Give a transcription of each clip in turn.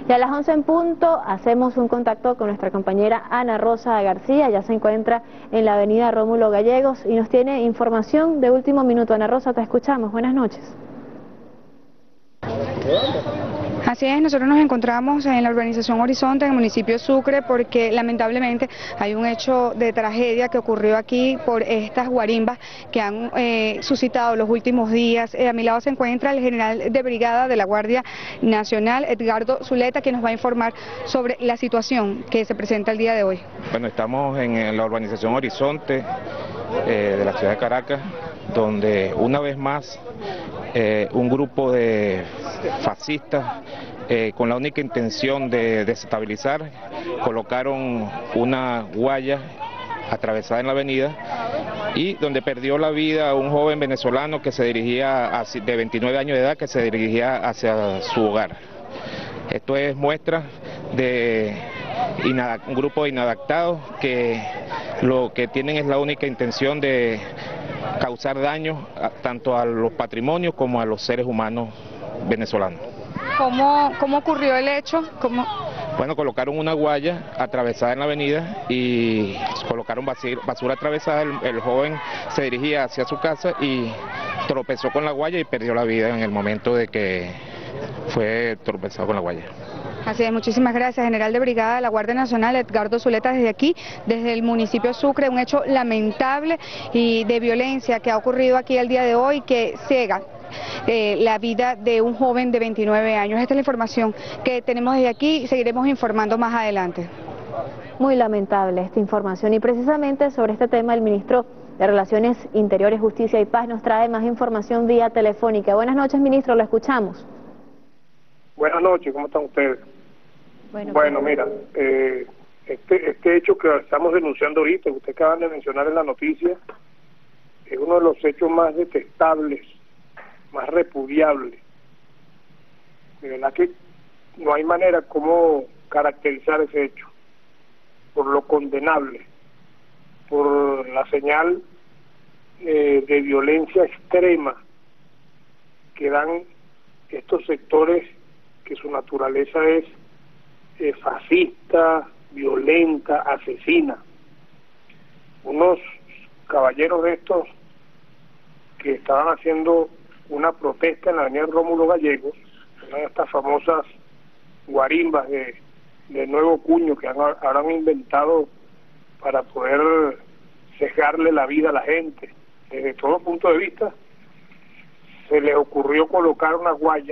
Y a las 11 en punto hacemos un contacto con nuestra compañera Ana Rosa García, ya se encuentra en la avenida Rómulo Gallegos y nos tiene información de último minuto. Ana Rosa, te escuchamos, buenas noches. Así es, nosotros nos encontramos en la urbanización Horizonte, en el municipio Sucre, porque lamentablemente hay un hecho de tragedia que ocurrió aquí por estas guarimbas que han suscitado los últimos días. A mi lado se encuentra el general de brigada de la Guardia Nacional, Edgardo Zuleta, que nos va a informar sobre la situación que se presenta el día de hoy. Bueno, estamos en la urbanización Horizonte de la ciudad de Caracas, donde una vez más un grupo de fascistas con la única intención de desestabilizar colocaron una guaya atravesada en la avenida y donde perdió la vida un joven venezolano que se dirigía de 29 años de edad, que se dirigía hacia su hogar. Esto es muestra de un grupo de inadaptados que lo que tienen es la única intención de causar daño tanto a los patrimonios como a los seres humanos venezolanos. ¿Cómo ocurrió el hecho? Bueno, colocaron una guaya atravesada en la avenida y colocaron basura atravesada. El joven se dirigía hacia su casa y tropezó con la guaya y perdió la vida en el momento de que fue tropezado con la guaya. Así es, muchísimas gracias, general de brigada de la Guardia Nacional, Edgardo Zuleta, desde aquí, desde el municipio Sucre, un hecho lamentable y de violencia que ha ocurrido aquí el día de hoy, que ciega la vida de un joven de 29 años. Esta es la información que tenemos desde aquí y seguiremos informando más adelante. Muy lamentable esta información y precisamente sobre este tema el ministro de Relaciones Interiores, Justicia y Paz nos trae más información vía telefónica. Buenas noches, ministro, lo escuchamos. Buenas noches, ¿cómo están ustedes? Bueno, mira, este hecho que estamos denunciando ahorita, que ustedes acaban de mencionar en la noticia, es uno de los hechos más detestables, más repudiables. De verdad que no hay manera como caracterizar ese hecho, por lo condenable, por la señal de violencia extrema que dan estos sectores que su naturaleza es fascista, violenta, asesina. Unos caballeros de estos que estaban haciendo una protesta en la avenida Rómulo Gallegos, una de estas famosas guarimbas de nuevo cuño que ahora han inventado para poder cejarle la vida a la gente. Desde todo punto de vista, se les ocurrió colocar una guaya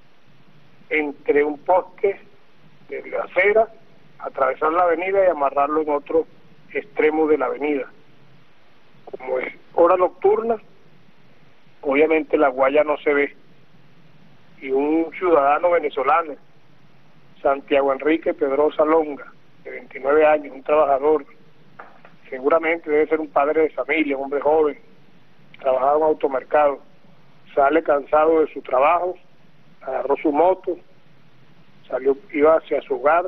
entre un poste de la acera, atravesar la avenida y amarrarlo en otro extremo de la avenida. Como es hora nocturna, obviamente la guaya no se ve, y un ciudadano venezolano, Santiago Enrique Pedrosa Longa, de 29 años, un trabajador, seguramente debe ser un padre de familia, un hombre joven, trabajaba en un automercado, sale cansado de su trabajo, agarró su moto, iba hacia su hogar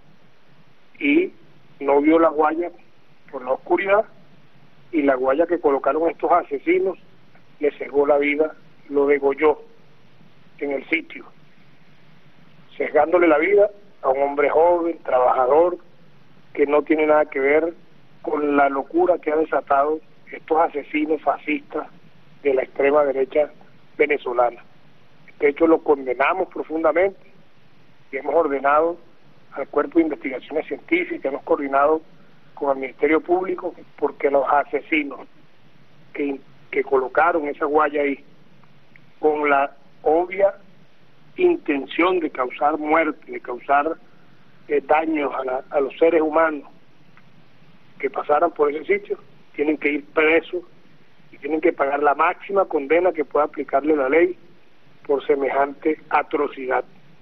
y no vio la guaya por la oscuridad, y la guaya que colocaron estos asesinos le cegó la vida, lo degolló en el sitio, cegándole la vida a un hombre joven, trabajador, que no tiene nada que ver con la locura que han desatado estos asesinos fascistas de la extrema derecha venezolana. Este hecho lo condenamos profundamente y hemos ordenado al Cuerpo de Investigaciones Científicas, hemos coordinado con el Ministerio Público, porque los asesinos que colocaron esa guaya ahí con la obvia intención de causar muerte, de causar daños a los seres humanos que pasaran por ese sitio, tienen que ir presos y tienen que pagar la máxima condena que pueda aplicarle la ley por semejante atrocidad.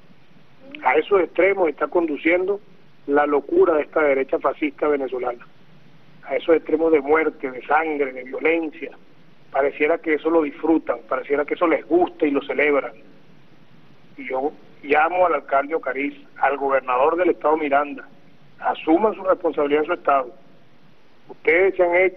A esos extremos está conduciendo la locura de esta derecha fascista venezolana, a esos extremos de muerte, de sangre, de violencia. Pareciera que eso lo disfrutan, pareciera que eso les gusta y lo celebran. Y yo llamo al alcalde Ocariz, al gobernador del estado Miranda, asuman su responsabilidad en su estado. Ustedes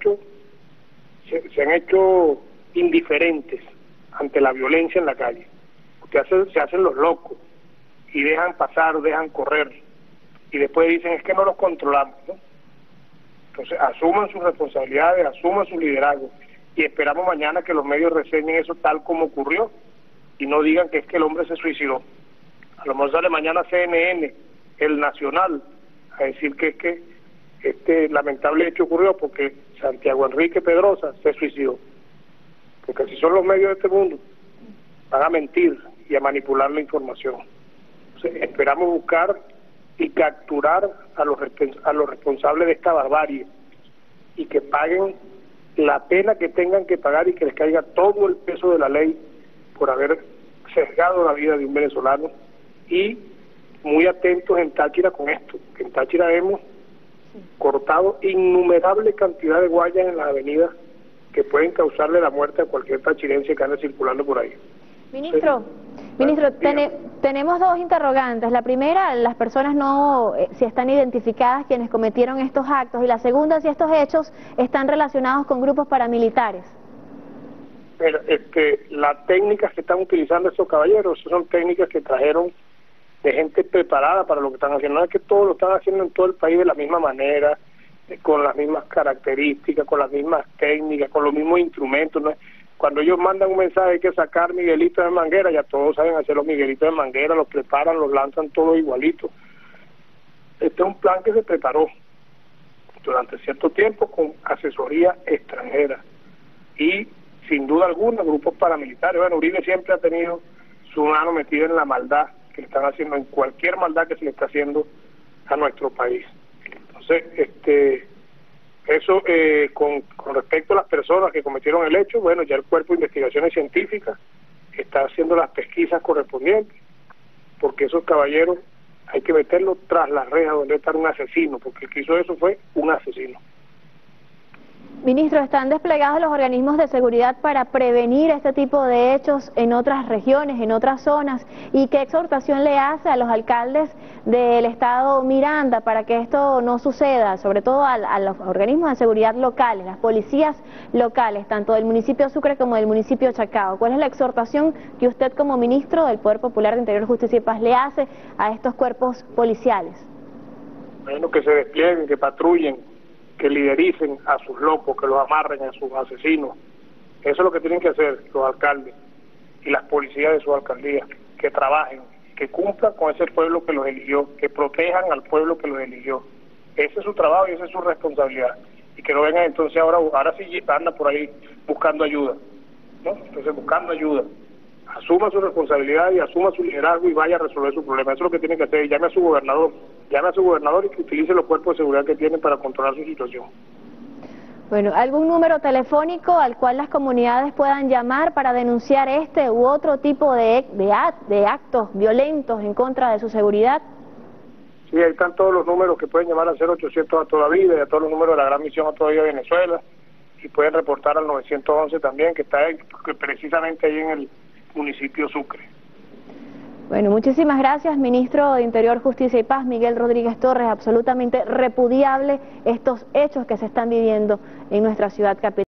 se han hecho indiferentes ante la violencia en la calle. Ustedes se hacen los locos, y dejan pasar, dejan correr, y después dicen es que no los controlamos, ¿no? Entonces asuman sus responsabilidades, asuman su liderazgo, y esperamos mañana que los medios reseñen eso tal como ocurrió, y no digan que es que el hombre se suicidó. A lo mejor sale mañana CNN, El Nacional, a decir que es que este lamentable hecho ocurrió porque Santiago Enrique Pedrosa se suicidó. Porque si son los medios de este mundo, van a mentir y a manipular la información. Entonces, esperamos buscar y capturar a los responsables de esta barbarie y que paguen la pena que tengan que pagar y que les caiga todo el peso de la ley por haber sesgado la vida de un venezolano. Y muy atentos en Táchira con esto, que en Táchira hemos cortado innumerable cantidad de guayas en las avenidas que pueden causarle la muerte a cualquier tachirense que ande circulando por ahí. Ministro, tenemos dos interrogantes. La primera, las personas no, si están identificadas quienes cometieron estos actos, y la segunda, si estos hechos están relacionados con grupos paramilitares. Pero las técnicas que están utilizando estos caballeros son técnicas que trajeron de gente preparada para lo que están haciendo. No es que todos lo están haciendo en todo el país de la misma manera, con las mismas características, con las mismas técnicas, con los mismos instrumentos, ¿no? Cuando ellos mandan un mensaje hay que sacar miguelitos de manguera, ya todos saben hacer los miguelitos de manguera, los preparan, los lanzan todos igualitos. Este es un plan que se preparó durante cierto tiempo con asesoría extranjera y sin duda alguna grupos paramilitares. Bueno, Uribe siempre ha tenido su mano metida en la maldad que le están haciendo, en cualquier maldad que se le está haciendo a nuestro país. Entonces, eso con respecto a las personas que cometieron el hecho, bueno, ya el Cuerpo de Investigaciones Científicas está haciendo las pesquisas correspondientes, porque esos caballeros hay que meterlos tras las rejas donde está un asesino, porque el que hizo eso fue un asesino. Ministro, ¿están desplegados los organismos de seguridad para prevenir este tipo de hechos en otras regiones, en otras zonas? ¿Y qué exhortación le hace a los alcaldes del estado Miranda para que esto no suceda, sobre todo a los organismos de seguridad locales, las policías locales, tanto del municipio Sucre como del municipio Chacao? ¿Cuál es la exhortación que usted como ministro del Poder Popular de Interior, Justicia y Paz le hace a estos cuerpos policiales? Bueno, que se desplieguen, que patrullen, que lidericen a sus locos, que los amarren a sus asesinos. Eso es lo que tienen que hacer los alcaldes y las policías de sus alcaldías, que trabajen, que cumplan con ese pueblo que los eligió, que protejan al pueblo que los eligió. Ese es su trabajo y esa es su responsabilidad. Y que no vengan entonces ahora sí anda por ahí buscando ayuda, ¿no? Entonces buscando ayuda. Asuma su responsabilidad y asuma su liderazgo y vaya a resolver su problema. Eso es lo que tiene que hacer. Llame a su gobernador y que utilice los cuerpos de seguridad que tienen para controlar su situación. Bueno, ¿algún número telefónico al cual las comunidades puedan llamar para denunciar este u otro tipo de actos violentos en contra de su seguridad? Sí, ahí están todos los números que pueden llamar al 0800 a toda vida y a todos los números de la Gran Misión a toda vida de Venezuela, y pueden reportar al 911 también, que está precisamente ahí en el municipio Sucre. Bueno, muchísimas gracias, ministro de Interior, Justicia y Paz, Miguel Rodríguez Torres. Absolutamente repudiable estos hechos que se están viviendo en nuestra ciudad capital.